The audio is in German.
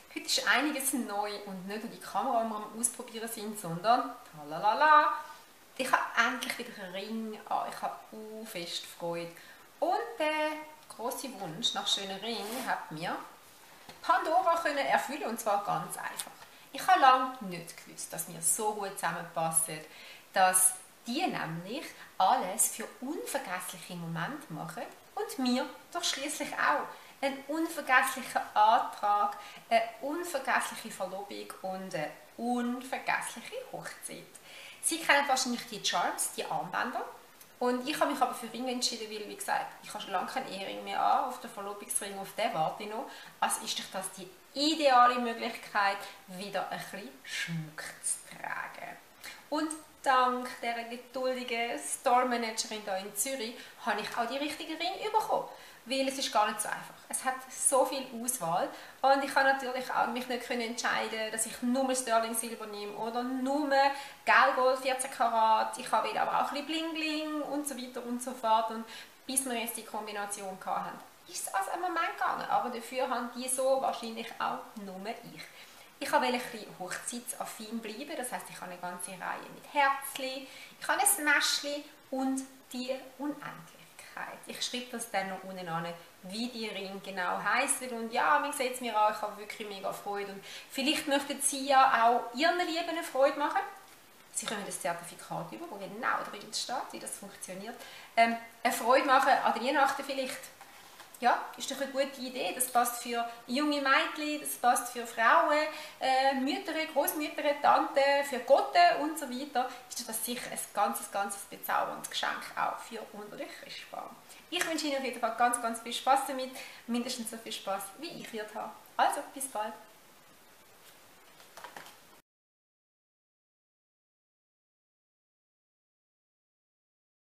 Heute ist einiges neu und nicht nur die Kamera, die wir am Ausprobieren sind, sondern talalala, ich habe endlich wieder einen Ring an. Ich habe fest Freude. Und der grosse Wunsch nach schönen Ringen hat mir Pandora können erfüllen, und zwar ganz einfach. Ich habe lange nicht gewusst, dass wir so gut zusammenpassen, dass die nämlich alles für unvergessliche Momente machen und mir doch schließlich auch. Ein unvergesslicher Antrag, eine unvergessliche Verlobung und eine unvergessliche Hochzeit. Sie kennen wahrscheinlich die Charms, die Armbänder. Und ich habe mich aber für Ringe entschieden, weil, wie gesagt, ich habe schon lange keinen Ehering mehr an. Auf den Verlobungsring, auf den warte ich noch. Also ist doch das die ideale Möglichkeit, wieder ein bisschen Schmuck zu tragen. Und dank dieser geduldigen Store-Managerin hier in Zürich habe ich auch die richtigen Ringe bekommen. Weil es ist gar nicht so einfach. Es hat so viel Auswahl und ich kann natürlich auch mich nicht entscheiden, dass ich nur Sterling Silber nehme oder nur Gelgold 14 Karat. Ich will aber auch ein bisschen Bling Bling und so weiter und so fort. Und bis wir jetzt die Kombination hatten, ist es also einen Moment gegangen. Aber dafür haben die so wahrscheinlich auch nur ich. Ich wollte ein bisschen hochzeitsaffin bleiben, das heisst, ich habe eine ganze Reihe mit Herzchen, ich habe ein Mäschchen und die Unendlichkeit. Ich schreibe das dann noch unten an, wie die Ringe genau heißen. Und ja, man sieht es mir an, ich habe wirklich mega Freude. Und vielleicht möchten Sie ja auch Ihren Lieben eine Freude machen. Sie können das Zertifikat über, wo genau drin steht, wie das funktioniert. Eine Freude machen an Weihnachten vielleicht. Ja, ist doch eine gute Idee. Das passt für junge Mädchen, das passt für Frauen, Mütter, Großmütter, Tanten, für Gotten und so weiter. Ist das sicher ein ganz bezauberndes Geschenk auch für unter den Christbaum. Ich wünsche Ihnen auf jeden Fall ganz viel Spaß damit. Mindestens so viel Spaß, wie ich wird haben. Also, bis bald.